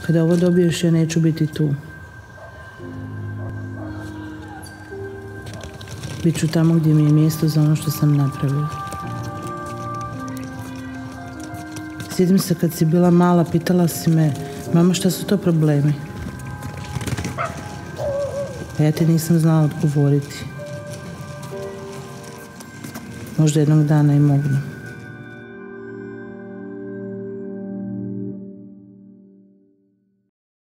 Kada ovo dobiješ, ja neću biti tu. Biću tamo gdje mi je mjesto za ono što sam napravila. Sjetim se kad si bila mala, pitala si me, mama, šta su to problemi? A ja ti nisam znala odgovoriti. Možda jednog dana i mogu.